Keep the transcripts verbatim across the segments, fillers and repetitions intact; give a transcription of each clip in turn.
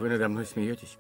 Вы надо мной смеетесь?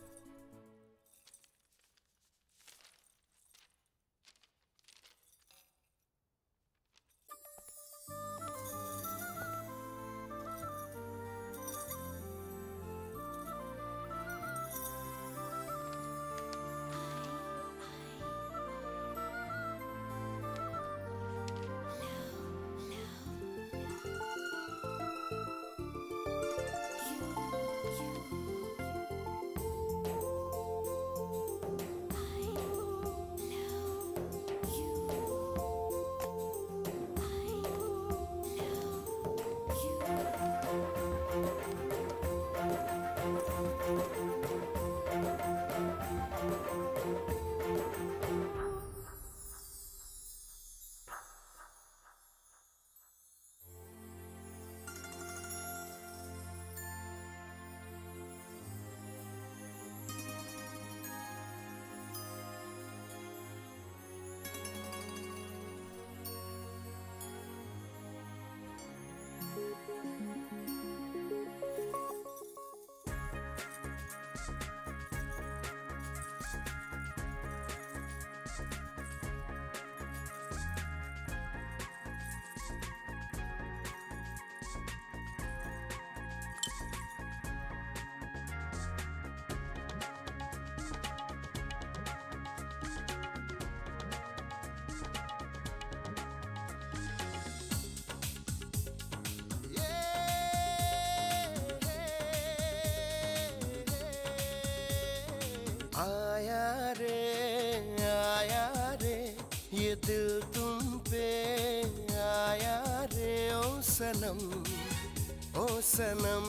आया रे आया रे ये दिल तुम पे आया रे ओ सनम ओ सनम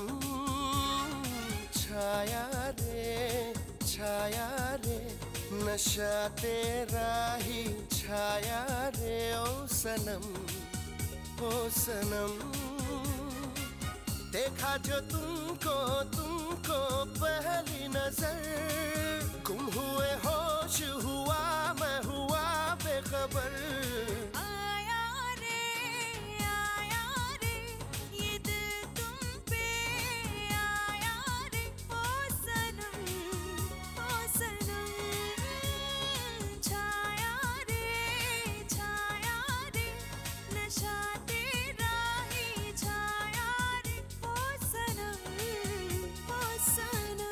छाया रे छाया रे नशा तेरा ही छाया रे ओ सनम ओ सनम देखा जो तुमको तुमको पहली नजर गुम हुए होश हुआ मैं हुआ बेखबर आया रे आया रे ये दिल तुम पे आया रे ओ सनम ओ सनम छाया रे छाया रे नशा तेरा ही छाया रे ओ सनम ओ सनम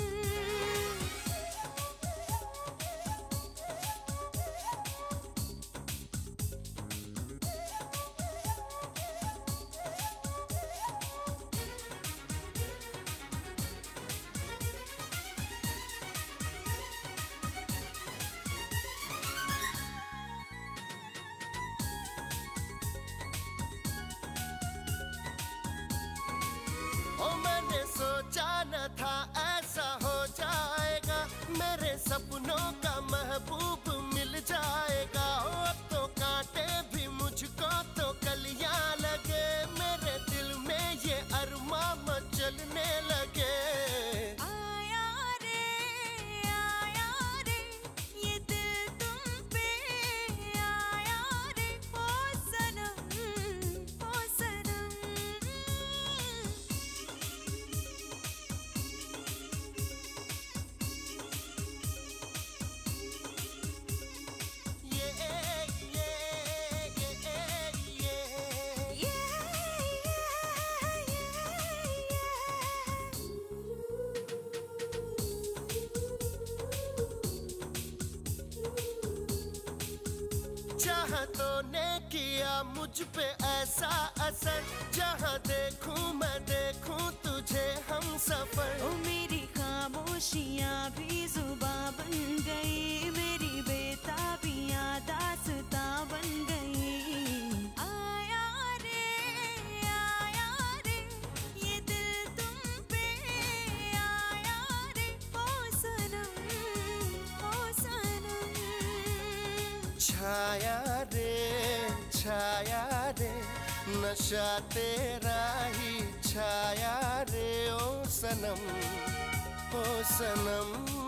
ओ मैंने सोचा न था ऐसा हो जाएगा मेरे सपनों का महबूब मिल जाएगा ओ अब तो कांटे भी मुझको तो कलियां लगे मेरे दिल में ये अरमा मचलने लगे आया रे आया रे ये दिल तुम पे आया रे ओ सनम ओ सनम ये ये ये ये ये चाहतों ने किया मुझ पे ऐसा असर जहाँ देखूं मैं देखूं तुझे हम सफर ओ मेरी खामोशियाँ भी जुबां बन गई मेरी बेताबियाँ दास्तां बन गई आया रे आया रे ये दिल तुम पे आया रे ओ सनम ओ सनम छाया रे छाया रे नशा तेरा ही छाया रे ओ सनम ओ सनम